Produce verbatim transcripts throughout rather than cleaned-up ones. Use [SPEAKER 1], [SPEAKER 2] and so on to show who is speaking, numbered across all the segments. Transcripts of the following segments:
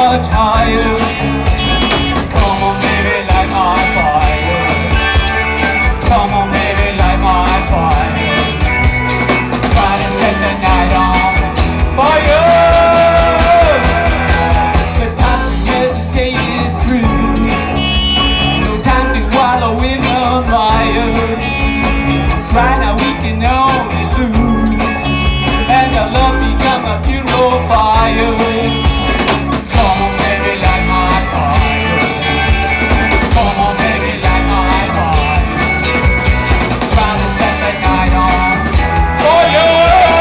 [SPEAKER 1] much higher. Come on baby, light my fire. Come on baby, light my fire. Try to set the night on fire. The time to hesitate is through. No time to wallow in the mire. Try now, we can only lose, and our love become a funeral fire. Come on baby, light my fire. Come on baby, light my fire. Try to set the night on fire.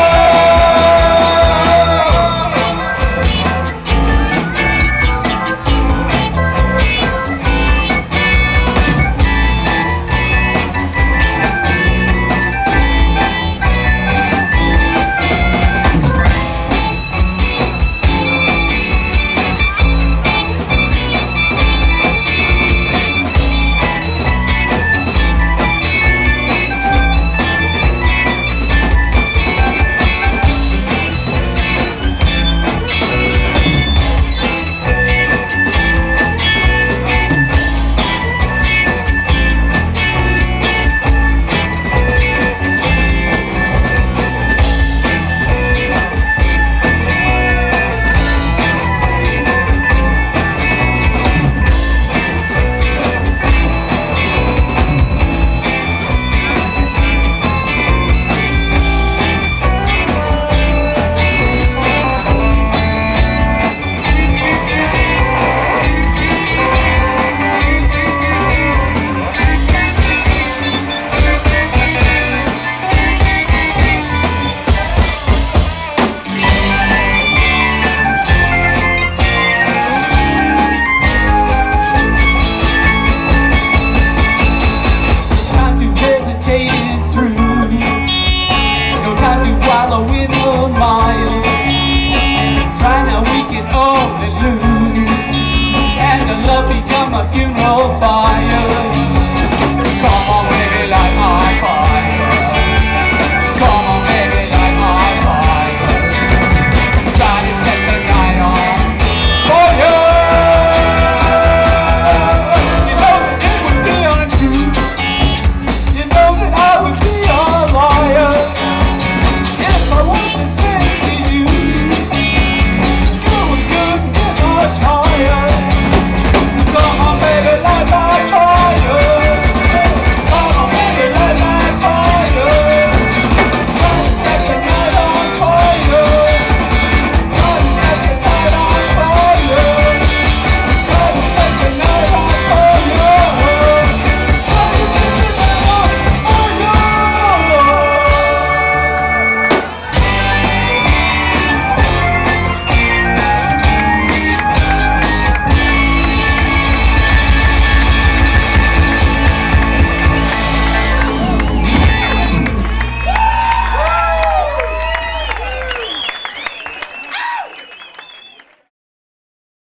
[SPEAKER 1] In the mile, try now, we can only lose, and the love become a funeral fire.